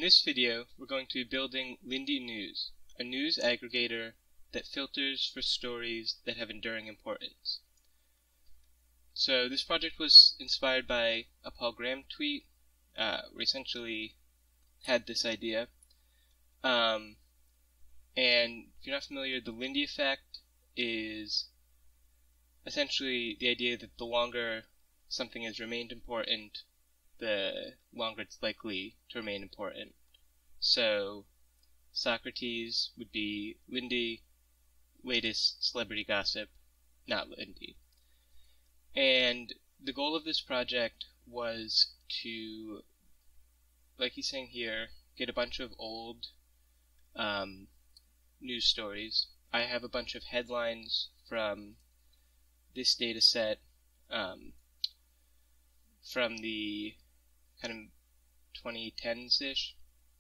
this video, we're going to be building Lindy News, a news aggregator that filters for stories that have enduring importance. So this project was inspired by a Paul Graham tweet. We essentially had this idea. And if you're not familiar, the Lindy effect is essentially the idea that the longer something has remained important, the longer it's likely to remain important. So Socrates would be Lindy, latest celebrity gossip, Not Lindy. And the goal of this project was to, like he's saying here, get a bunch of old news stories. I have a bunch of headlines from this data set from the kind of 2010s-ish.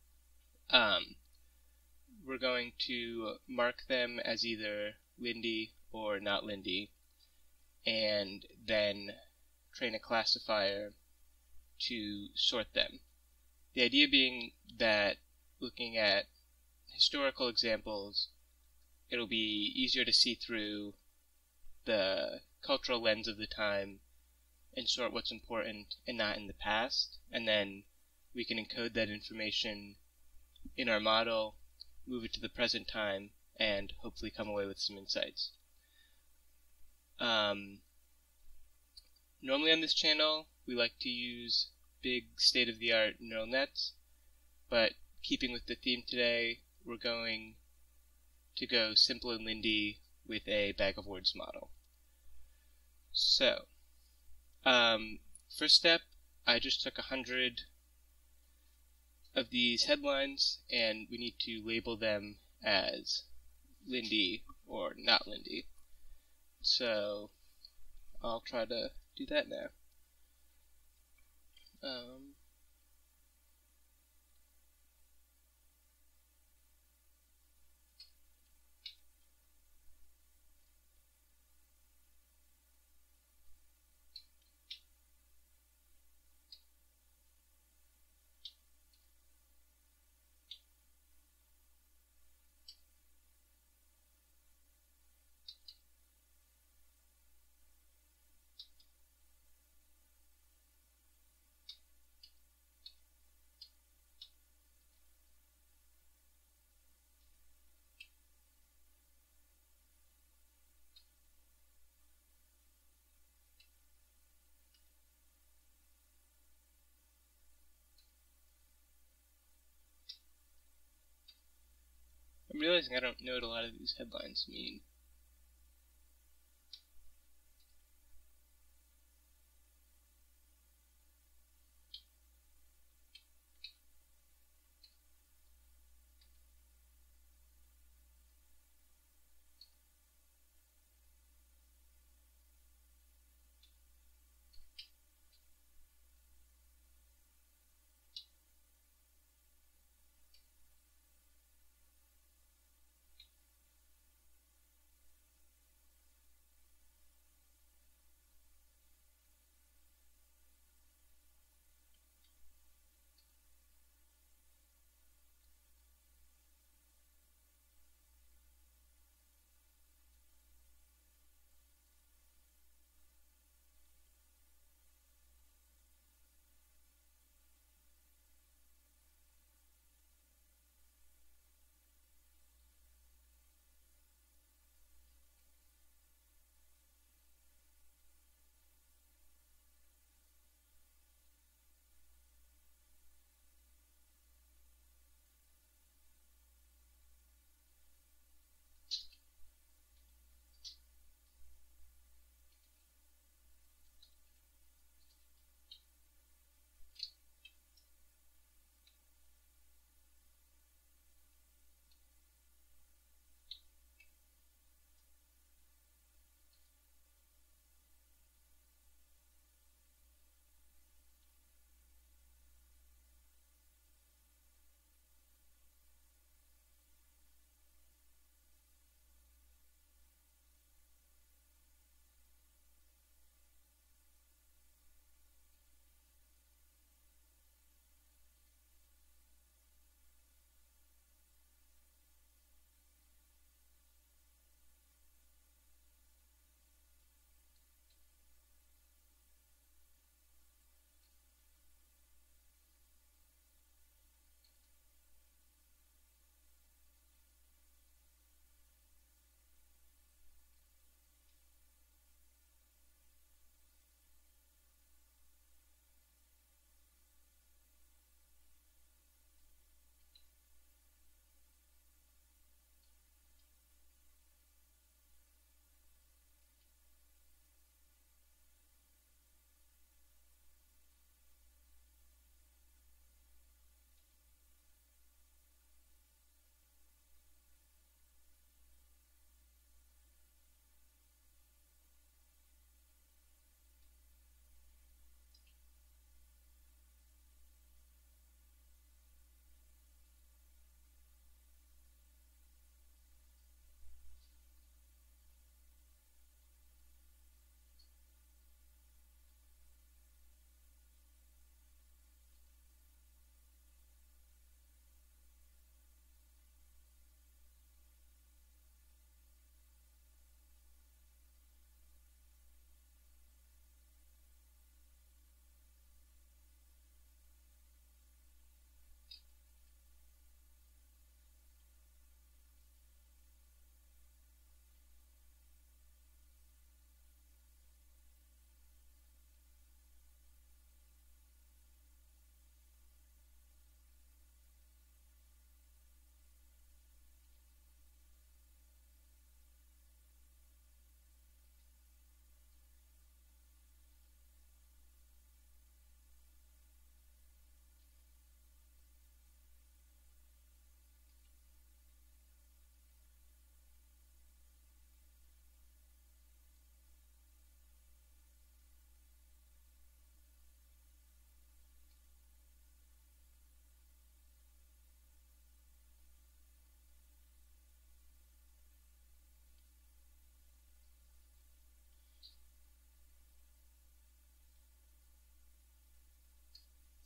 We're going to mark them as either Lindy or not Lindy, and then train a classifier to sort them. The idea being that looking at historical examples, it'll be easier to see through the cultural lens of the time and sort what's important and not in the past, and then we can encode that information in our model, move it to the present time, and hopefully come away with some insights. Normally on this channel, we like to use big state-of-the-art neural nets, but keeping with the theme today, we're going to go simple and Lindy with a bag of words model. So, first step, I just took 100 of these headlines, and we need to label them as Lindy or not Lindy. So, I'll try to do that now. I'm realizing I don't know what a lot of these headlines mean.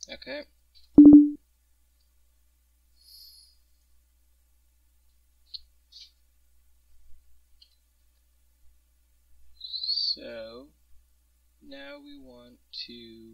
Okay. So now we want to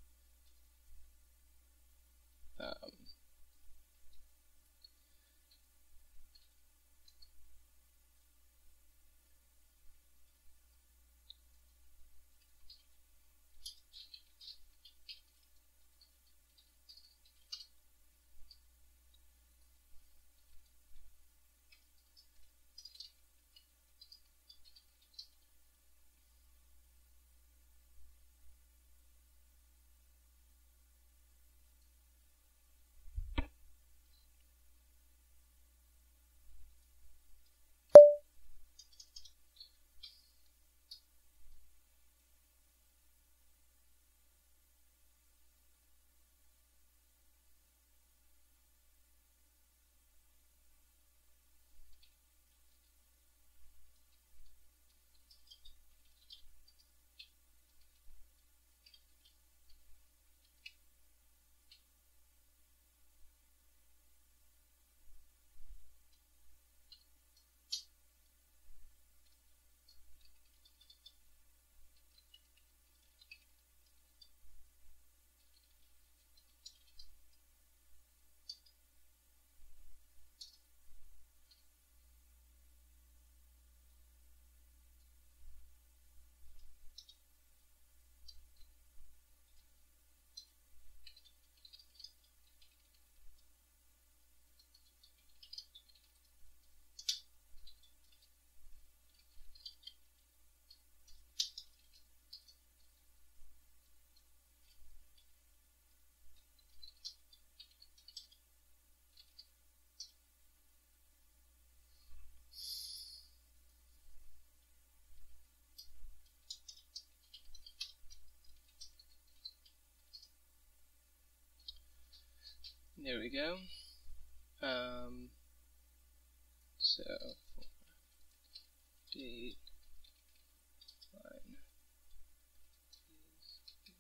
there we go. So date line is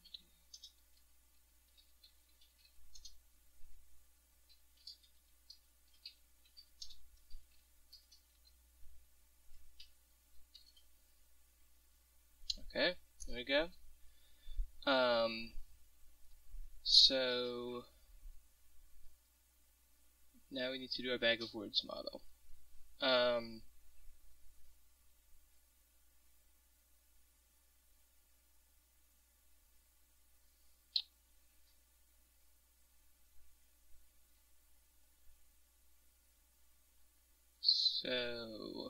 okay. There we go. So now we need to do our bag of words model. So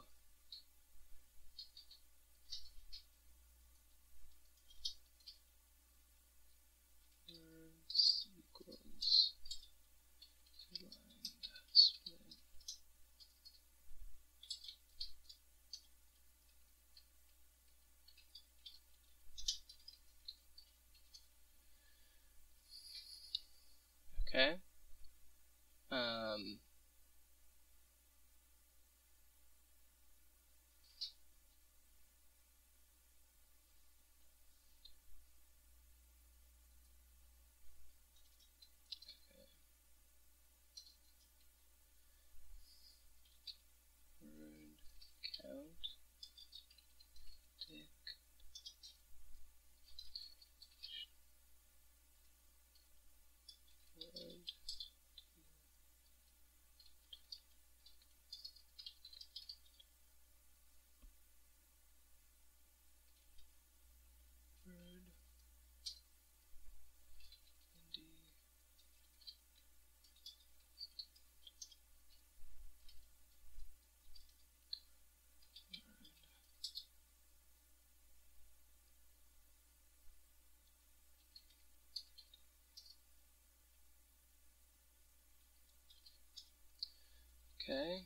words equals line dot split. Okay. Word count dick word. Word Lindy. Okay.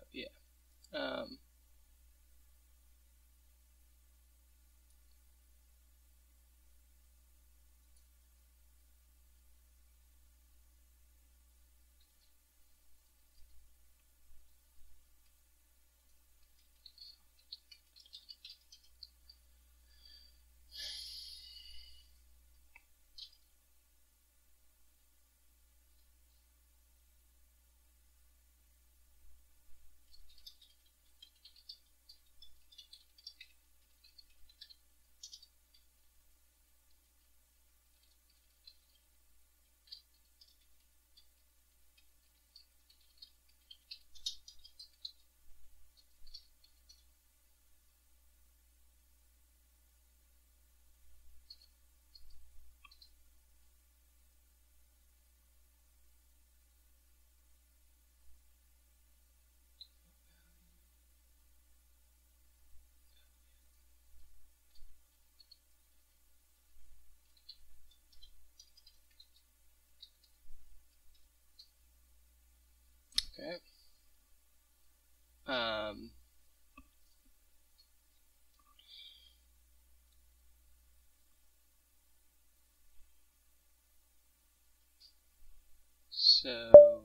yeah. Okay. So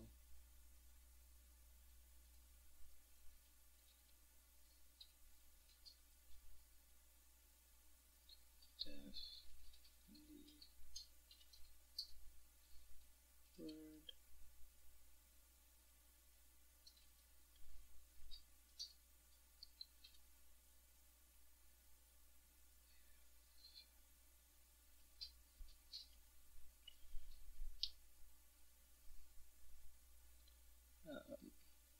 def word. Um,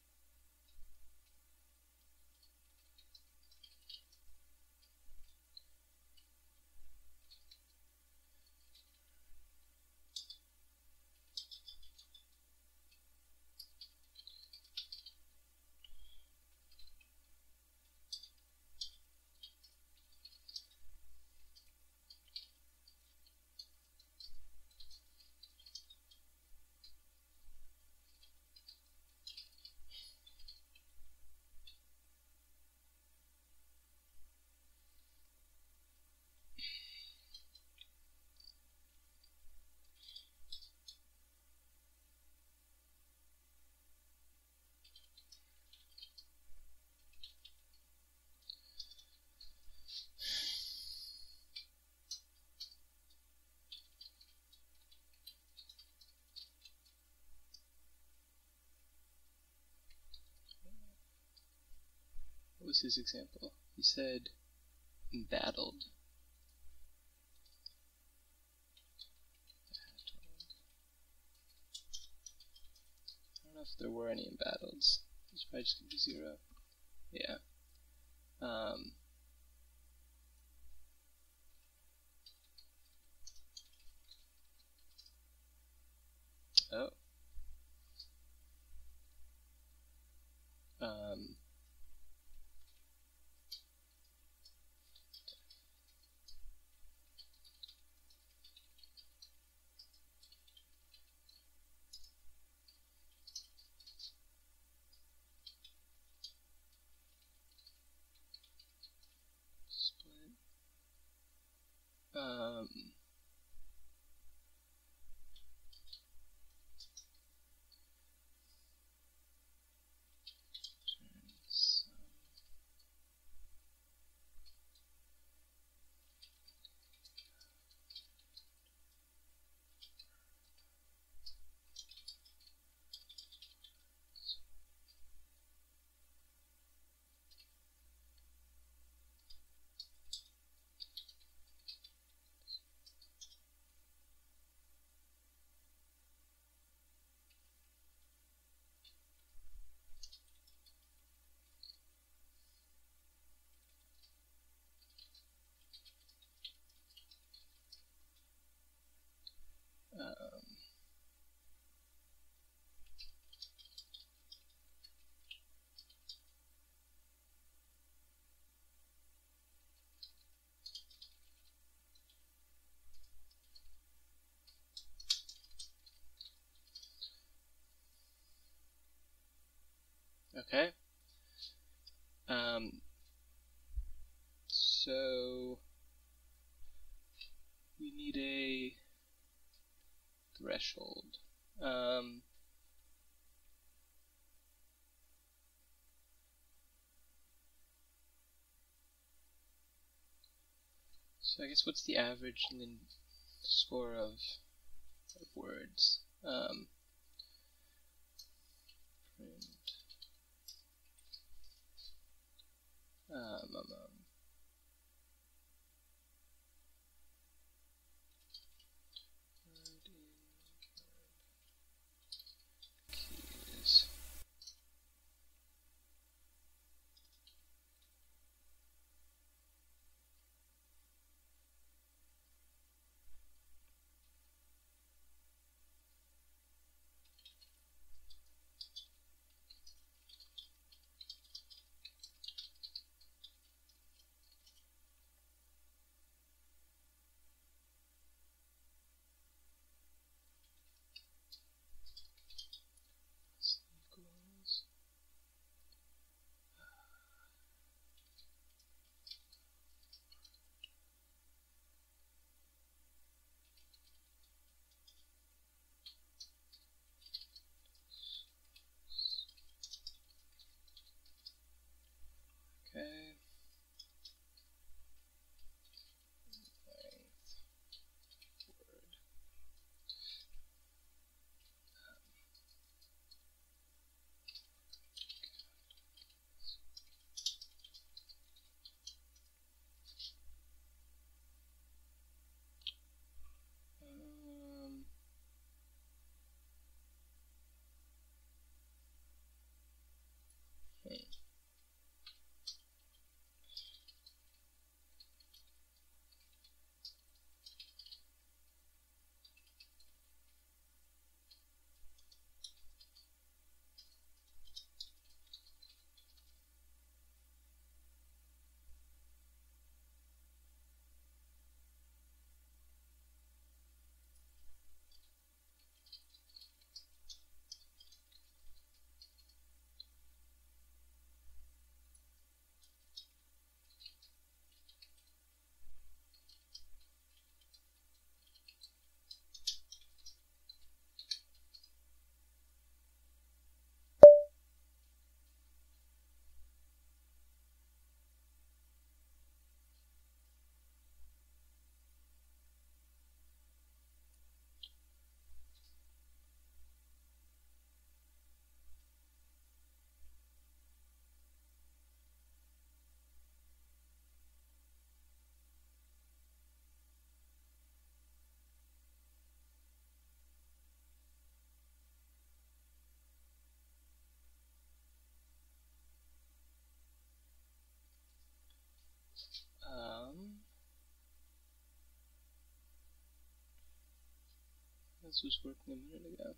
what was his example? He said embattled. I don't know if there were any embattles. It's probably just gonna be 0. Yeah. Oh. Split. Turn some. Okay. So we need a threshold. So I guess what's the average score of words? Print. Keys. Equals. Okay. Length word. This was working a minute ago.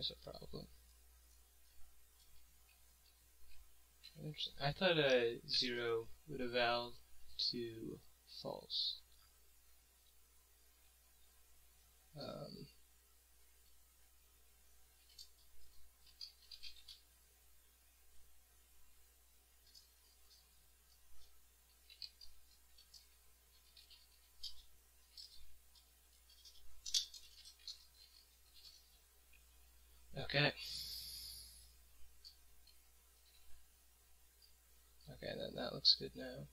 there's a problem. I thought 0 would eval to false. Okay. Okay, then that looks good now.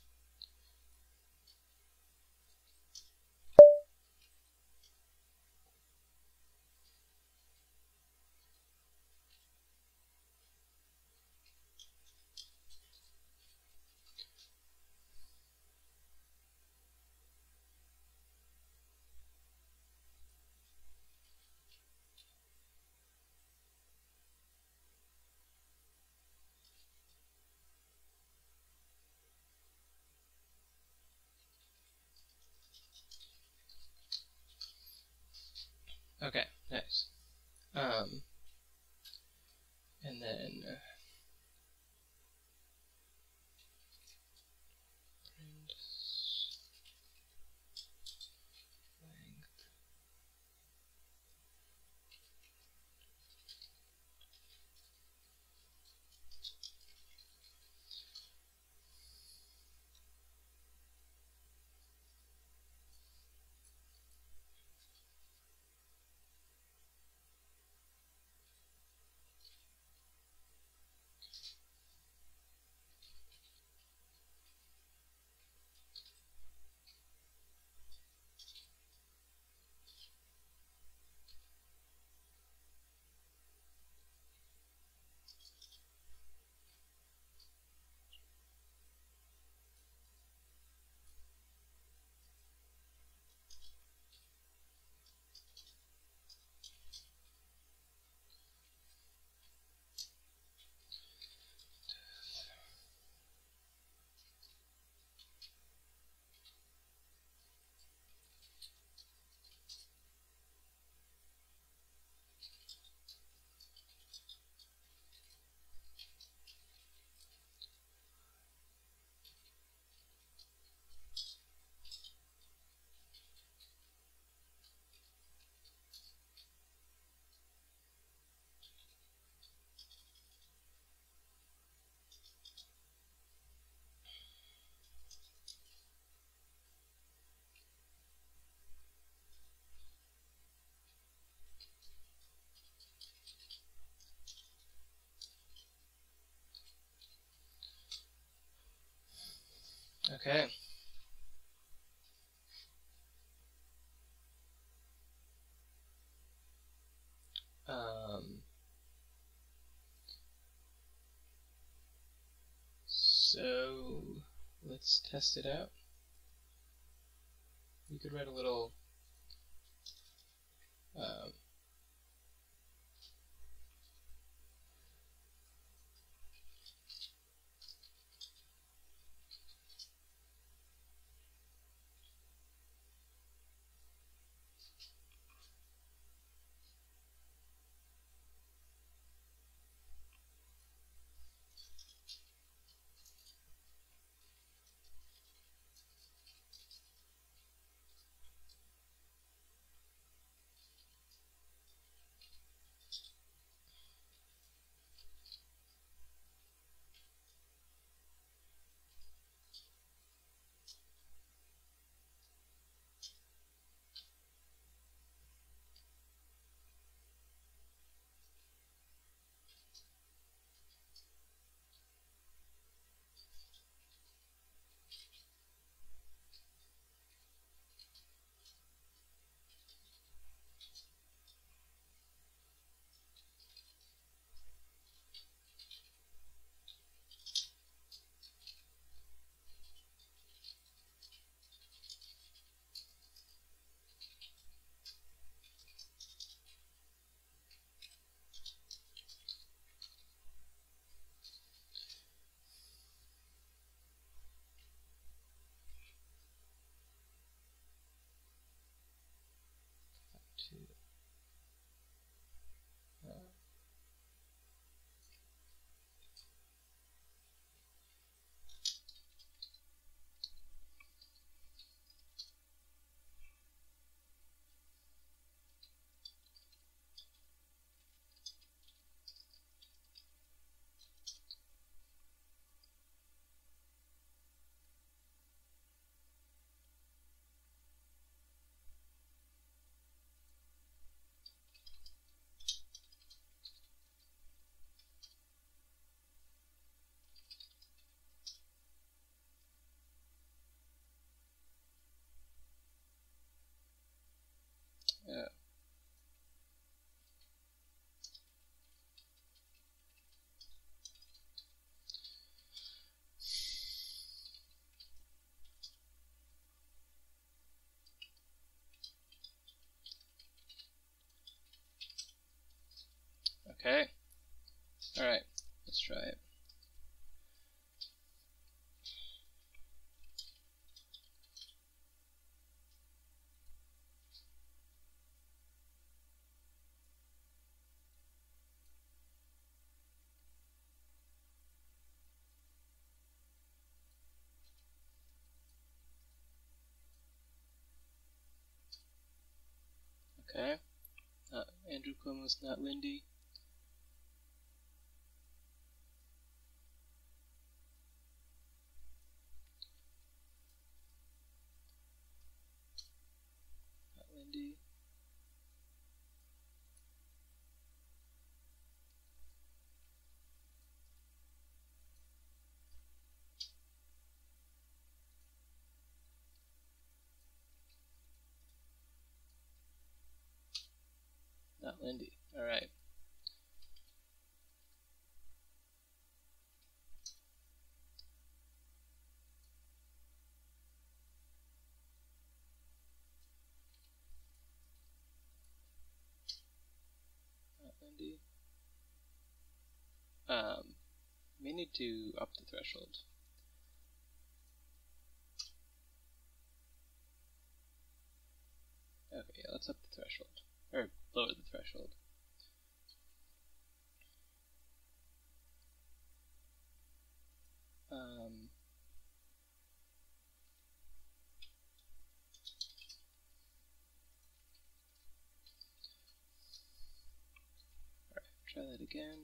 Okay, nice. And then print length. Okay. So let's test it out. We could write a little Okay. Alright, let's try it. Okay. Andrew Cuomo's Not Lindy. Not Lindy. Not Lindy. Alright. Not Lindy. We need to up the threshold. Okay, yeah, let's up the threshold. Or lower the threshold. Alright, try that again.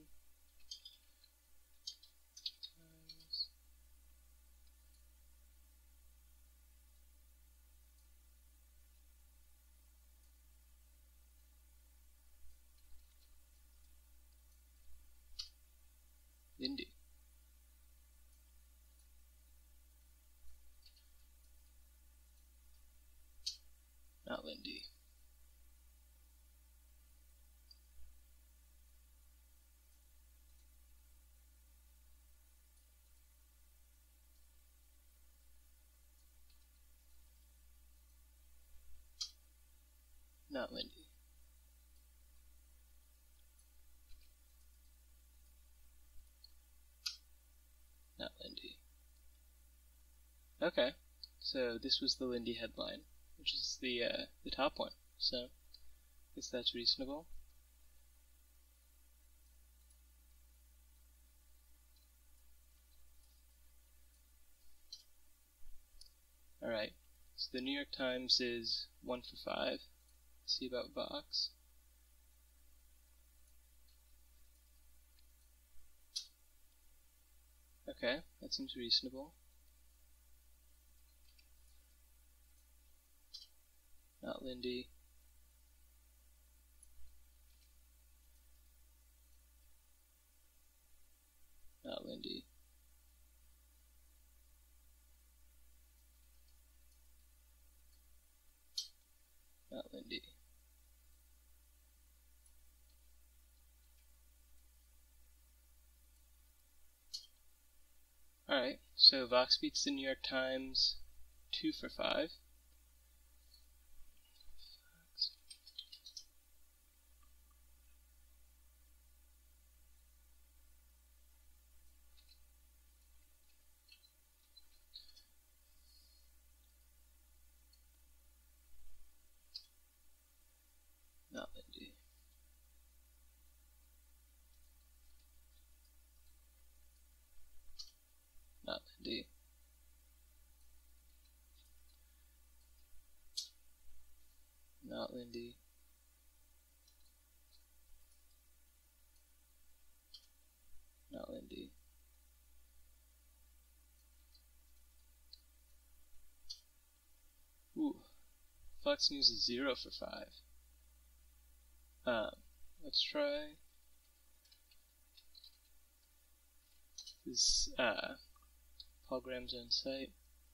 Lindy. Not Lindy. Not Lindy. Not Lindy. Okay, so this was the Lindy headline, which is the top one. So I guess that's reasonable. Alright, so the New York Times is 1 for 5. Let's see about Vox. Okay, that seems reasonable. Not Lindy. Not Lindy. Not Lindy. Alright, so Vox beats the New York Times 2 for 5. Not Lindy. Not Lindy. Not Lindy. Not Lindy. Ooh, Fox News is 0 for 5. Let's try this Paul Graham's own site.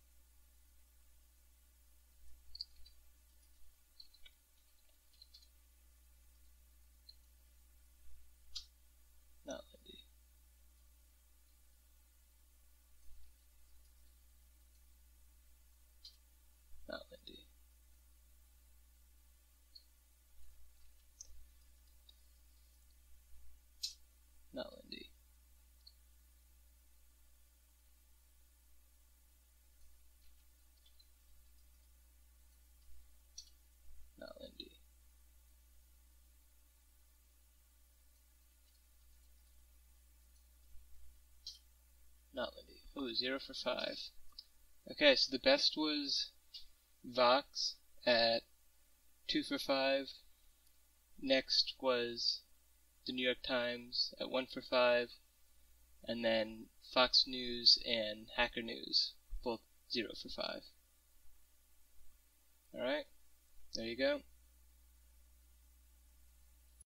Not Lindy. Not Lindy. Not Lindy. Oh, 0 for 5. Okay, so the best was Vox at 2 for 5. Next was the New York Times at 1 for 5. And then Fox News and Hacker News, both 0 for 5. Alright, there you go.